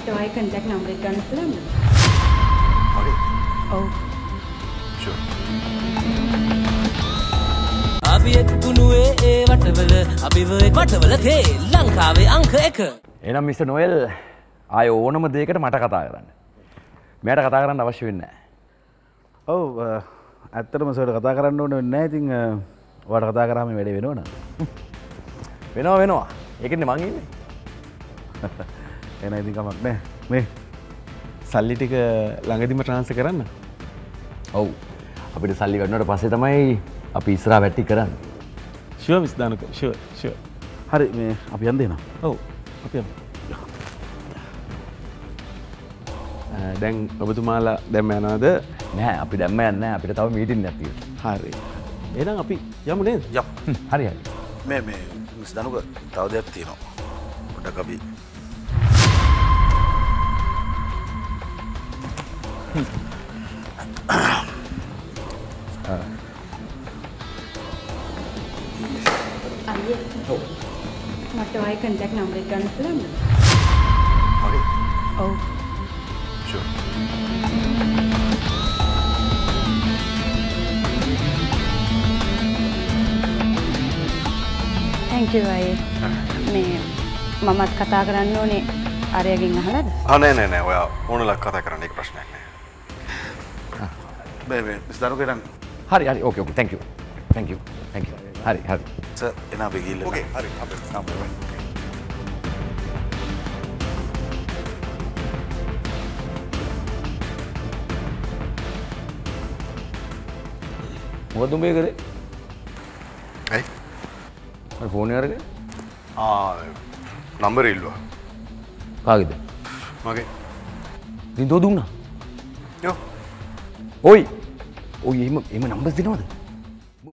ඔය contact number එක ගන්න පුළුවන්ද? මගේ? ඔව්. ෂුවර්. අපි එක්කුණුවේ ඒ වටවල අපිව වටවල තේ ලංකාවේ අංක 1. එහෙනම් මිස්ටර් නොයල් ආය ඕනම දෙයකට මට කතා කරන්න. මෙයාට කතා කරන්න අවශ්‍ය වෙන්නේ නැහැ. ඔව් ඇත්තටම සර්ට කතා කරන්න ඕනේ වෙන්නේ නැහැ. ඉතින් ඔයාලට කතා කරාම මේ වැඩේ වෙනවනේ. වෙනවා. ඒකනේ මං ඉන්නේ. එහෙනම් ඉතින් කමක් නැහැ. මේ සල්ලි ටික ළඟදිම ට්‍රාන්ස්ෆර් කරන්න. ඔව්. අපිට සල්ලි ගන්නවට පස්සේ තමයි අපි ඉස්සරහා වැටි කරන්නේ. Sure miss Danaka sure. හරි මේ අපි යන්න දෙනවා. ඔව් අපි යමු. දැන් ඔබතුමාලා දැම්ම යනවාද? නෑ අපි දැම්ම යන්නේ නැහැ. අපිට තව මීටින් එකක් තියෙනවා. හරි. එහෙනම් අපි යමු නේද? යම්. හරි. මේ මිස් දනුක තව දෙයක් තියෙනවා. පොඩ්ඩක් අපි අයියේ. ඔව්. මට ඔය කන්ටැක්ට් නම්බර් එක ගන්න පුළුවන්ද? මගේ? ඔව්. ෂුවර්. thank you අයියේ. මේ මමත් කතා කරන්න ඕනේ අරයගෙන් අහලාද? නෑ ඔයා ඕනලා කතා කරන්න එක ප්‍රශ්නයක් නෑ. මේ මිස් දනුක ඉතින් හරි. ඕකේ. thank you. හරි. සර් එන අපි ගිහිල්ලා. ඕකේ හරි අපි නම්බර් එක. මොකද උඹේ කරේ? ඇයි? මට ෆෝන් එක අරගෙන. නම්බර් ඉල්ලුවා. කාගේද? මගේ. ඉතින් දෝ දුන්නා. යෝ. ඔයි එහෙම නම්බර්ස් දෙනවද?